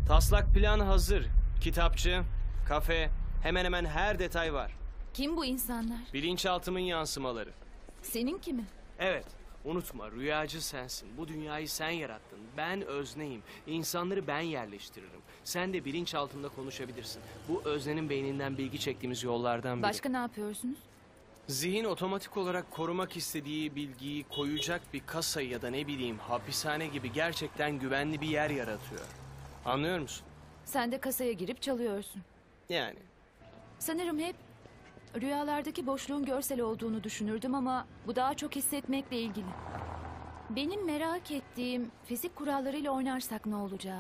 Taslak plan hazır. Kitapçı, kafe, hemen hemen her detay var. Kim bu insanlar? Bilinçaltımın yansımaları. Seninki mi? Evet, unutma rüyacı sensin. Bu dünyayı sen yarattın. Ben özneyim. İnsanları ben yerleştiririm. Sen de bilinçaltında konuşabilirsin. Bu öznenin beyninden bilgi çektiğimiz yollardan biri. Başka ne yapıyorsunuz? Zihin otomatik olarak korumak istediği bilgiyi koyacak bir kasa ya da ne bileyim hapishane gibi gerçekten güvenli bir yer yaratıyor. Anlıyor musun? Sen de kasaya girip çalıyorsun. Yani. Sanırım hep rüyalardaki boşluğun görsel olduğunu düşünürdüm ama bu daha çok hissetmekle ilgili. Benim merak ettiğim fizik kurallarıyla oynarsak ne olacağı.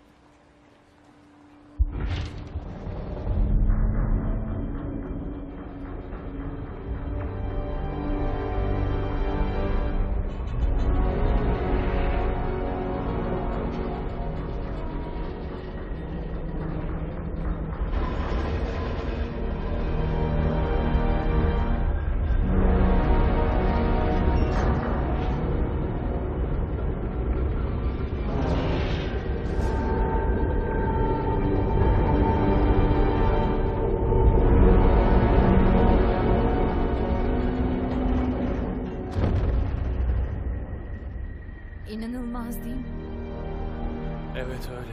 İnanılmaz değil mi? Evet öyle.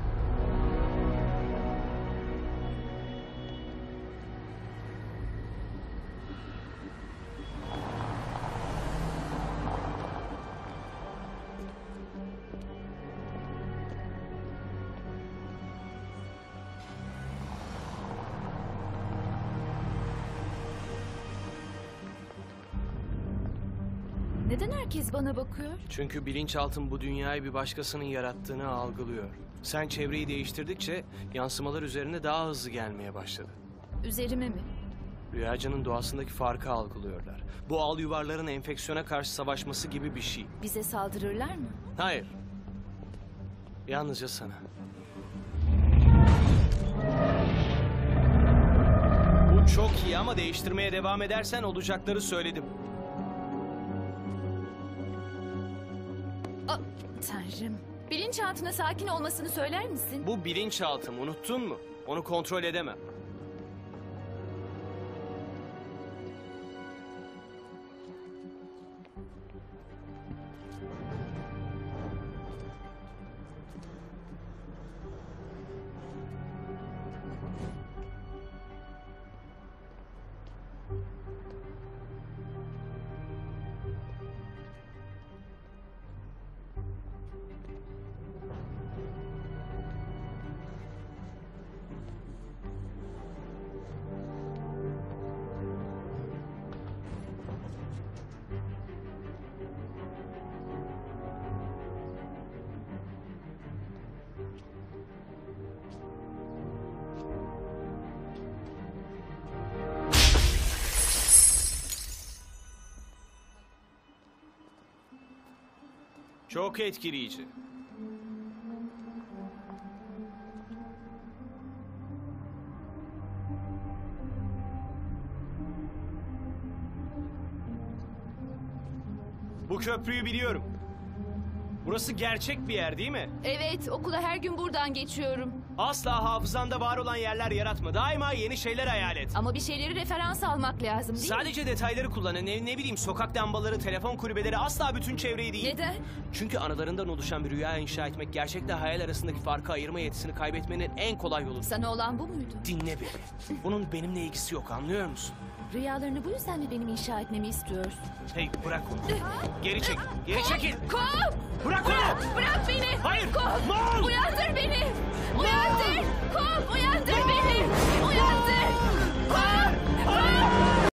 Neden herkes bana bakıyor? Çünkü bilinçaltın bu dünyayı bir başkasının yarattığını algılıyor. Sen çevreyi değiştirdikçe yansımalar üzerine daha hızlı gelmeye başladı. Üzerime mi? Rüyacının doğasındaki farkı algılıyorlar. Bu al yuvarların enfeksiyona karşı savaşması gibi bir şey. Bize saldırırlar mı? Hayır. Yalnızca sana. Bu çok iyi ama değiştirmeye devam edersen olacakları söyledim. Tanrım. Bilinçaltına sakin olmasını söyler misin? Bu bilinçaltım, unuttun mu? Onu kontrol edemem. Çok etkileyici. Bu köprüyü biliyorum. Burası gerçek bir yer değil mi? Evet, okula her gün buradan geçiyorum. Asla hafızanda var olan yerler yaratma. Daima yeni şeyler hayal et. Ama bir şeyleri referans almak lazım değil mi? Sadece detayları kullanın. Ne bileyim sokak lambaları, telefon kulübeleri asla bütün çevreyi değil. Neden? Çünkü anılarından oluşan bir rüya inşa etmek gerçekle hayal arasındaki farkı ayırma yetisini kaybetmenin en kolay yolu. Sana olan bu muydu? Dinle beni. Bunun benimle ilgisi yok, anlıyor musun? Rüyalarını bu yüzden mi benim inşa etmemi istiyorsun? Hey bırak onu. Geri çekil. Geri çekil. Kov! Bırak onu. Bırak beni! Hayır. Kov! Mal! Uyandır beni!